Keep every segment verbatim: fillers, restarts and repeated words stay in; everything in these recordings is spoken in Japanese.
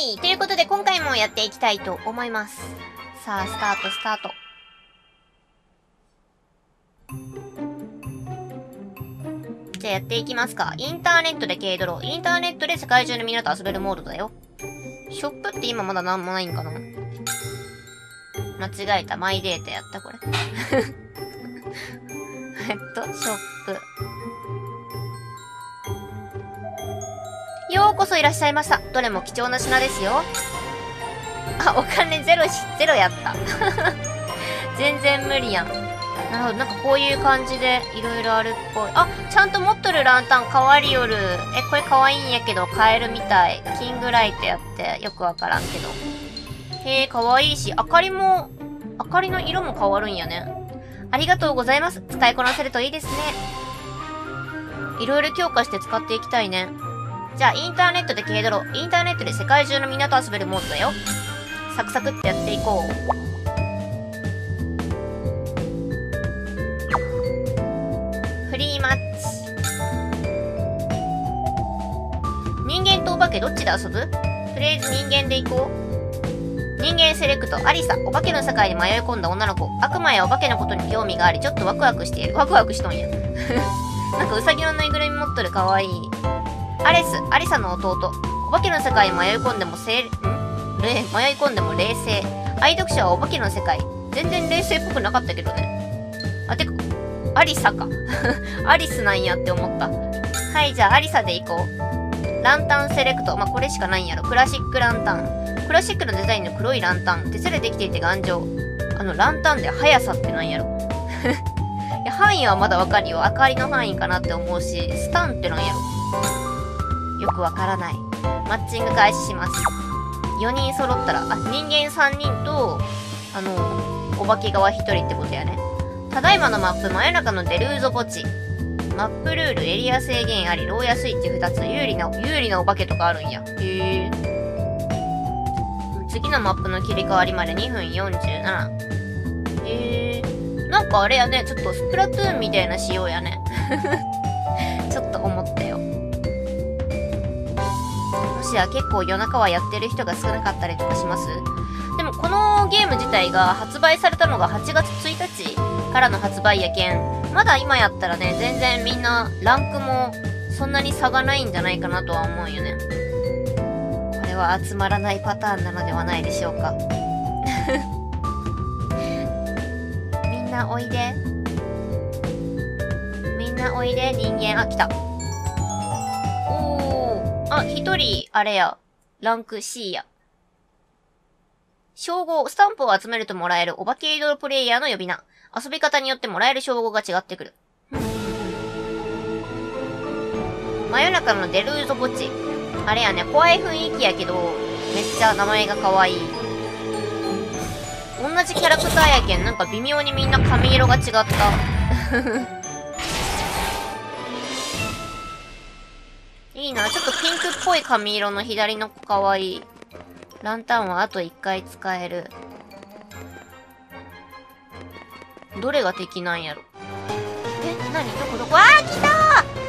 イエーイということで今回もやっていきたいと思います。さあ、スタート、スタート。じゃあやっていきますか。インターネットで軽泥。インターネットで世界中のみんなと遊べるモードだよ。ショップって今まだなんもないんかな？間違えた。マイデータやった、これ。えっと、ショップ。ようこそいらっしゃいました。どれも貴重な品ですよ。あ、お金ゼロし、ゼロやった。全然無理やん。なるほど。なんかこういう感じでいろいろあるっぽい。あ、ちゃんと持っとるランタン変わりよる。え、これ可愛いんやけど買えるみたい。キングライトやってよくわからんけど。へえ、可愛いし、明かりも、明かりの色も変わるんやね。ありがとうございます。使いこなせるといいですね。いろいろ強化して使っていきたいね。じゃあ、インターネットで軽泥。インターネットで世界中のみんなと遊べるモードだよ。サクサクってやっていこう。フリーマッチ。人間とお化けどっちで遊ぶ？とりあえず人間で行こう。人間セレクト、アリサ、お化けの世界に迷い込んだ女の子。悪魔やお化けのことに興味があり、ちょっとワクワクしている。ワクワクしとんや。なんかウサギのぬいぐるみ持っとるかわいい。アレス、アリサの弟。お化けの世界に迷い込んでもせい、んれ迷い込んでも冷静。愛読者はお化けの世界。全然冷静っぽくなかったけどね。あ、てか、アリサか。アリスなんやって思った。はい、じゃあアリサで行こう。ランタンセレクト。まあ、これしかないんやろ。クラシックランタン。クラシックなデザインの黒いランタン。鉄でできていて頑丈。あの、ランタンで速さってなんやろ。いや、範囲はまだわかるよ。明かりの範囲かなって思うし、スタンってなんやろ。よくわからない。マッチング開始します。よにん揃ったら、あ、人間さんにんと、あの、お化け側ひとりってことやね。ただいまのマップ、真夜中のデルーゾ墓地。マップルール、エリア制限あり、牢屋スイッチふたつ、有利な、有利なお化けとかあるんや。へー。次のマップの切り替わりまでにふんよんじゅうなな。へー。なんかあれやね、ちょっとスプラトゥーンみたいな仕様やね。ちょっと思ったよ。もしや結構夜中はやってる人が少なかったりとかします？でもこのゲーム自体が発売されたのがはちがつついたちからの発売やけん、まだ今やったらね、全然みんなランクもそんなに差がないんじゃないかなとは思うよね。これは集まらないパターンなのではないでしょうか。みんなおいで。みんなおいで、人間。あ、来た。あ、一人、あれや。ランク C や。称号、スタンプを集めるともらえるお化け移動プレイヤーの呼び名。遊び方によってもらえる称号が違ってくる。真夜中のデルーゾ墓地。あれやね、怖い雰囲気やけど、めっちゃ名前が可愛い。同じキャラクターやけん、なんか微妙にみんな髪色が違った。いいな。ちょっとピンクっぽい髪色の左の子かわいい。ランタンはあといっかい使える。どれが敵なんやろ。え、なにどこどこ？あー、来た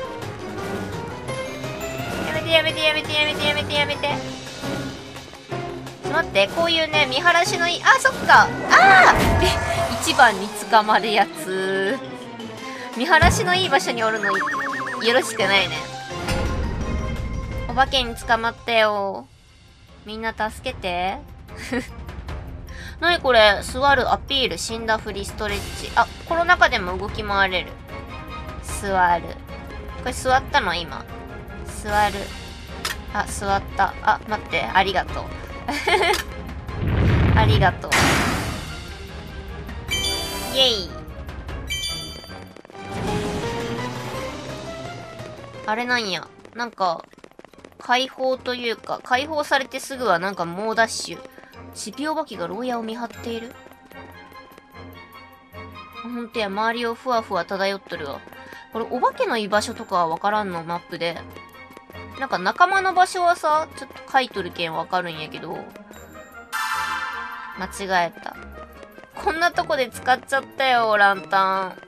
ー！やめてやめてやめてやめてやめてやめて。ちょっと待って、こういうね、見晴らしのいい、あ、そっか。あー！え、一番に捕まるやつ。見晴らしのいい場所におるのよろしくないね。お化けに捕まったよ。みんな助けて。なにこれ？座る、アピール、死んだふり、ストレッチ。あ、この中でも動き回れる。座る。これ座ったの今。座る。あ、座った。あ、待って。ありがとう。ありがとう。イェイ。あれなんや。なんか、解放というか、解放されてすぐはなんか猛ダッシュ。チピお化けが牢屋を見張っている。ほんとや、周りをふわふわ漂っとるわ。これ、お化けの居場所とかはわからんの、マップで。なんか仲間の場所はさ、ちょっと書いとるけんわかるんやけど。間違えた。こんなとこで使っちゃったよ、ランタン。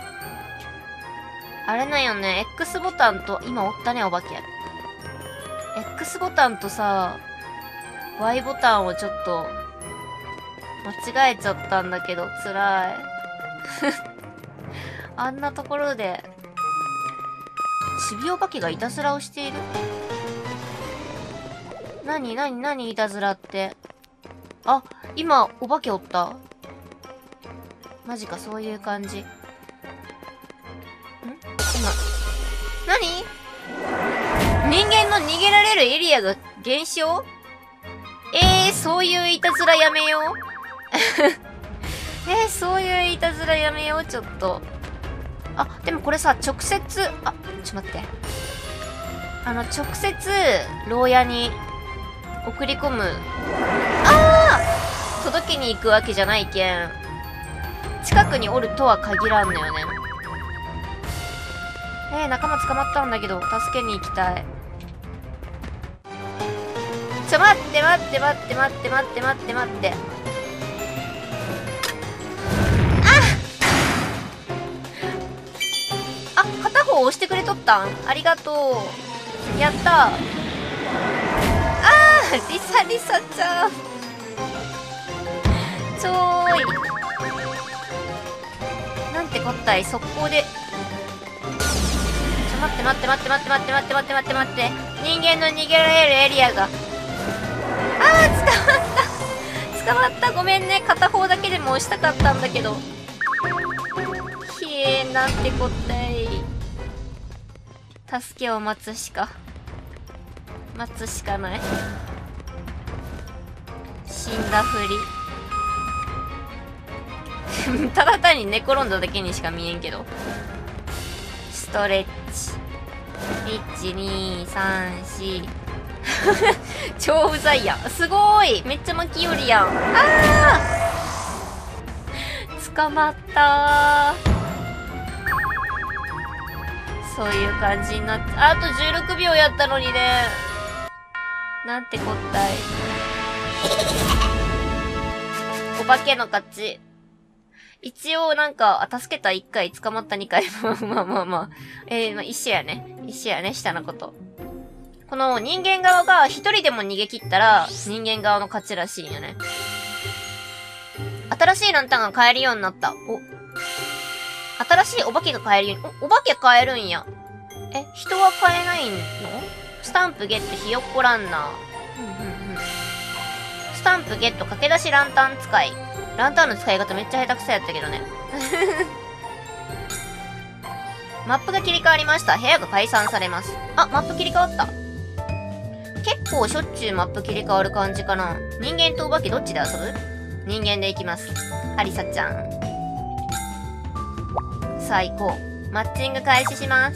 あれなんよね、X ボタンと、今おったね、お化け。 X ボタンとさ、Y ボタンをちょっと、間違えちゃったんだけど、辛い。あんなところで、ちびお化けがいたずらをしている？なになになにいたずらって。あ、今、お化けおった？マジか、そういう感じ。ん？今、なに？人間の逃げられるエリアが減少？えー、そういういたずらやめよう。えー、そういういたずらやめよう、ちょっと。あ、でもこれさ、直接、あ、ちょっと待って。あの、直接、牢屋に送り込む。あー！届けに行くわけじゃないけん。近くにおるとは限らんのよね。えー、仲間捕まったんだけど、助けに行きたい。ちょ、待って待って待って待って待って待って待って。あ！あ、片方押してくれとったん？ありがとう。やったー。あー！リサリサちゃん。ちょーい。なんてこったい、速攻で。待って待って待って待って待って待って待って待って待って。人間の逃げられるエリアが。あー、捕まった捕まった。ごめんね。片方だけでも押したかったんだけど。ひえー、なんてこったい。助けを待つしか。待つしかない。死んだふり。ただ単に寝転んだだけにしか見えんけど。ストレッチ。いち、に、さん、し。超うざいやん。すごーい。めっちゃ巻きよりやん。あー！捕まったー。そういう感じになって。あとじゅうろくびょうやったのにね。なんてこったい。お化けの勝ち。一応なんか、助けたいっかい、捕まったにかい。まあまあまあまあ。えー、まあ一緒やね。一緒やね、下のこと。この人間側が一人でも逃げ切ったら、人間側の勝ちらしいんよね。新しいランタンが買えるようになった。お。新しいお化けが買えるように、お、お化け買えるんや。え、人は買えないの？スタンプゲットひよっこランナー。うんうんうん。スタンプゲット駆け出しランタン使い。ランタンの使い方めっちゃ下手くそやったけどね。マップが切り替わりました。部屋が解散されます。あ、マップ切り替わった。結構しょっちゅうマップ切り替わる感じかな。人間とお化けどっちで遊ぶ？人間で行きます。アリサちゃん。さあ行こう。マッチング開始します。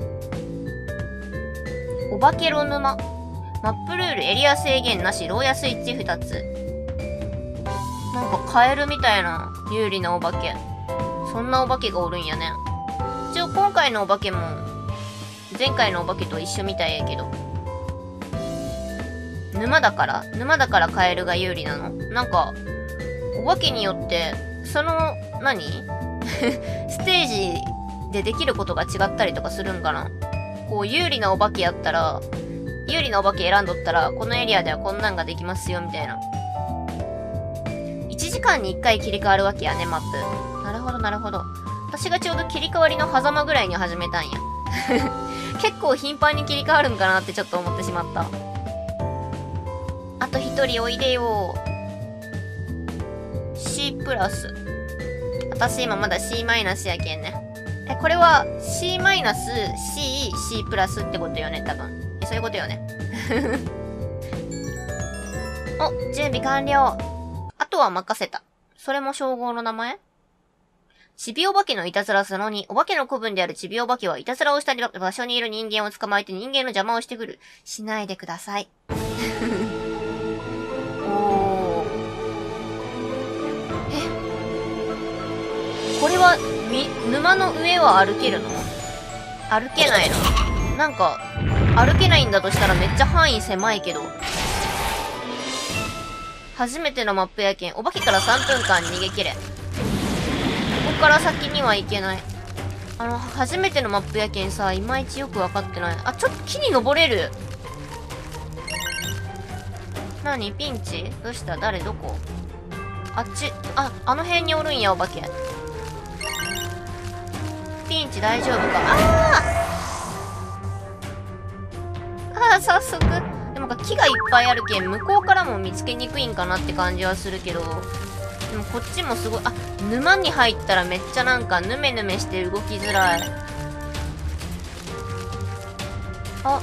お化けろ沼。マップルールエリア制限なし、牢屋スイッチふたつ。なんかカエルみたいな有利なお化け。そんなお化けがおるんやね。一応今回のお化けも前回のお化けと一緒みたいやけど。沼だから沼だからカエルが有利なの？なんか、お化けによって、その、何ステージでできることが違ったりとかするんかな？こう、有利なお化けやったら、有利なお化け選んどったら、このエリアではこんなんができますよ、みたいな。いちじかんにいっかい切り替わるわけやね、マップ。なるほど、なるほど。私がちょうど切り替わりの狭間ぐらいに始めたんや。結構頻繁に切り替わるんかなってちょっと思ってしまった。あと一人おいでよ。C プラス。私今まだ C マイナスやけんね。え、これは C マイナス、C、C プラスってことよね、多分。え、そういうことよね。お、準備完了。あとは任せた。それも称号の名前？ちびお化けのいたずらするのに、お化けの子分であるちびお化けはいたずらをした場所にいる人間を捕まえて人間の邪魔をしてくる。しないでください。おー。え？これは、み、沼の上は歩けるの？歩けないの？なんか、歩けないんだとしたらめっちゃ範囲狭いけど。初めてのマップやけん、お化けからさんぷんかん逃げ切れ。ここから先には行けない。あの、初めてのマップやけんさ、いまいちよくわかってない。あ、ちょっと木に登れる。 何ピンチどうした誰どこあっち、あ、あの辺におるんや、お化け。ピンチ大丈夫かあーあー、早速。でも木がいっぱいあるけん、向こうからも見つけにくいんかなって感じはするけど。でもこっちもすごい、あ、沼に入ったらめっちゃなんかヌメヌメして動きづらい。あ。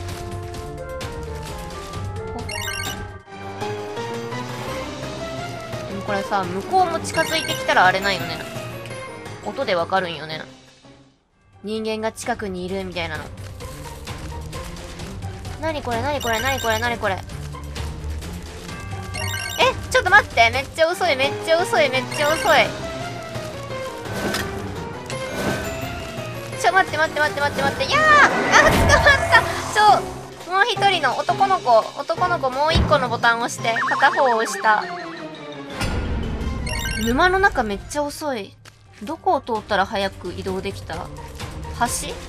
でもこれさ、向こうも近づいてきたらあれないよね。音でわかるんよね。人間が近くにいるみたいなの。なにこれなにこれなにこれなにこれ。え、ちょっと待って。めっちゃ遅いめっちゃ遅いめっちゃ遅い。ちょ、待って待って待って待って待って。いやーあ、捕まった。ちょ、もう一人の男の子、男の子もう一個のボタンを押して、片方を押した。沼の中めっちゃ遅い。どこを通ったら早く移動できた？橋？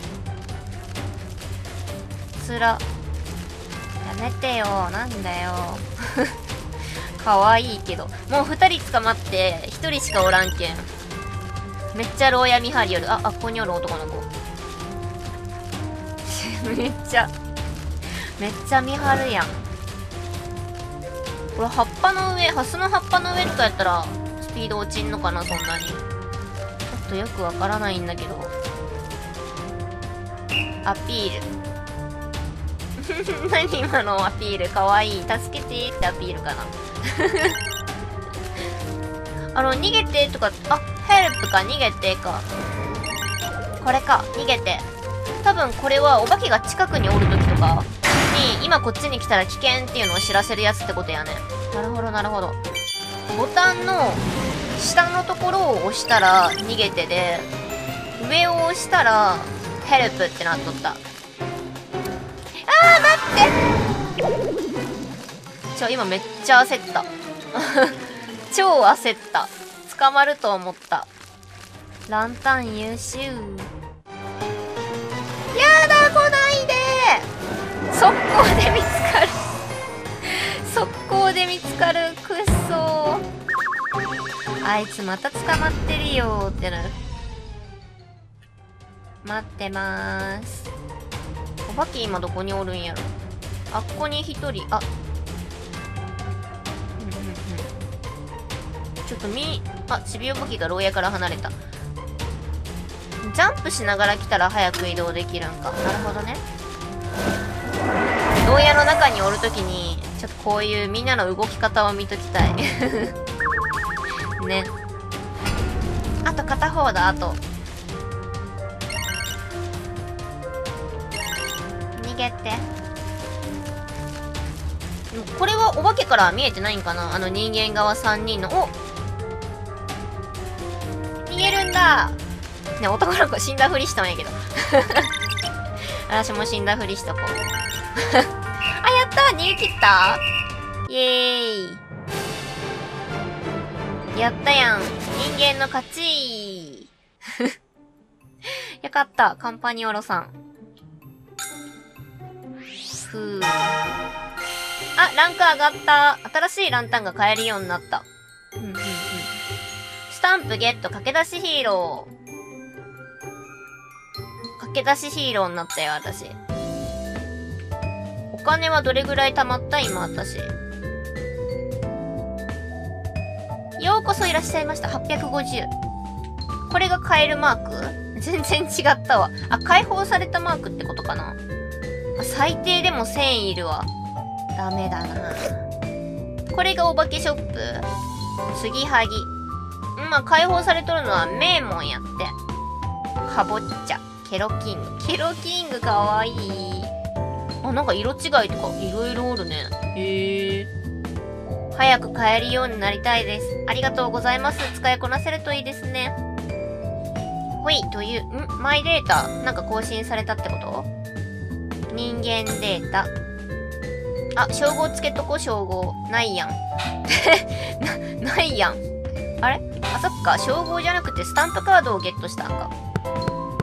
つら。やめてよ。なんだよ。かわいいけど。もう二人捕まって、一人しかおらんけん。めっちゃ牢屋見張りよる。あ、あ、ここにおる男の子。めっちゃ、めっちゃ見張るやん。これ葉っぱの上、ハスの葉っぱの上とかやったら、スピード落ちんのかな、そんなに。ちょっとよくわからないんだけど。アピール。何今のアピールかわいい。助けてってアピールかな。あの、逃げてとか、あ、ヘルプか、逃げてか。これか、逃げて。多分これはお化けが近くにおるときとかに、今こっちに来たら危険っていうのを知らせるやつってことやね。なるほど、なるほど。ボタンの下のところを押したら逃げてで、上を押したらヘルプってなっとった。あー、待ってちょ、今めっちゃ焦った。超焦った。捕まると思った。ランタン優秀。やだ、来ないで速攻で見つかる。速攻で見つかる。くっそー。あいつまた捕まってるよーってなる。待ってまーす。お化け今どこにおるんやろ。あ、ここに一人。あ、うんうんうん。ちょっとみ、あ、ちびお化けが牢屋から離れた。ジャンプしながら来たら早く移動できるんか。なるほどね。牢屋の中におるときに、ちょっとこういうみんなの動き方を見ときたい。ね。あと片方だ、あと。逃げて。これはお化けから見えてないんかな、あの人間側さんにんの。お、逃げるんだ。ね、男の子死んだふりしたんやけど。私も死んだふりしとこう。あ、やった逃げ切ったイエーイ。やったやん。人間の勝ちよかった。カンパニオロさん。ふぅ。あ、ランク上がった。新しいランタンが買えるようになった。うんうんうん。スタンプゲット。駆け出しヒーロー。駆け出しヒーローになったよ、私。お金はどれぐらい貯まった今、私。ようこそいらっしゃいました。はっぴゃくごじゅう。これが買えるマーク？全然違ったわ。あ、解放されたマークってことかな。あ、最低でもせんいるわ。ダメだな。これがお化けショップ？継ぎはぎ。まあ、解放されとるのは名門やって。かぼっちゃ。ケロキング。ケロキングかわいい。あ、なんか色違いとかいろいろおるね。へえ。早く買えるようになりたいです。ありがとうございます。使いこなせるといいですね。ほい、という、ん？マイデータ、なんか更新されたってこと？人間データ。あ、称号つけとこ、称号。ないやん。な、ないやん。あれ？あ、そっか。称号じゃなくてスタンプカードをゲットしたんか。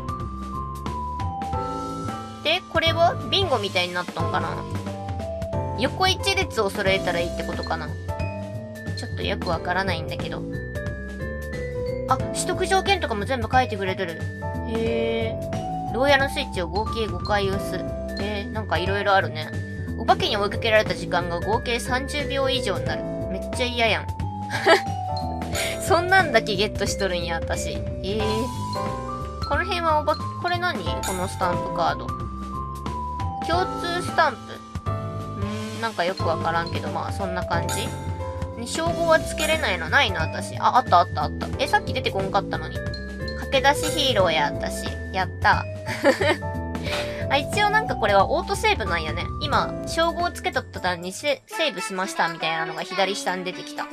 で、これはビンゴみたいになったんかな。 横一列を揃えたらいいってことかな。ちょっとよくわからないんだけど。あ、取得条件とかも全部書いてくれてる。へえ。牢屋のスイッチを合計ごかい押す。へえ、なんかいろいろあるね。お化けに追いかけられた時間が合計さんじゅうびょう以上になる。めっちゃ嫌やん。そんなんだけゲットしとるんや、私。ええー。この辺はおば、これ何このスタンプカード。共通スタンプ。うーん、なんかよくわからんけど、まあそんな感じ。ね、称号はつけれないのないな、私。あ、あったあったあった。え、さっき出てこんかったのに。駆け出しヒーローやったし。やった。あ、一応なんかこれはオートセーブなんやね。今、称号つけとった段にセセーブしましたみたいなのが左下に出てきた。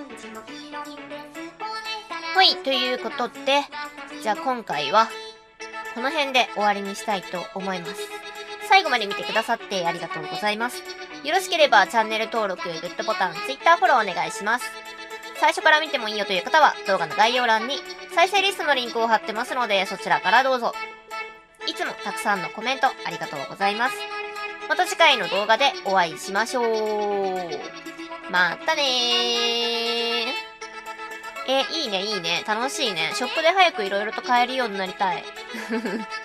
はい、ということで、じゃあ今回は、この辺で終わりにしたいと思います。最後まで見てくださってありがとうございます。よろしければチャンネル登録、グッドボタン、Twitter フォローお願いします。最初から見てもいいよという方は動画の概要欄に再生リストのリンクを貼ってますのでそちらからどうぞ。いつもたくさんのコメントありがとうございます。また次回の動画でお会いしましょう。またねー。え、いいねいいね。楽しいね。ショップで早く色々と買えるようになりたい。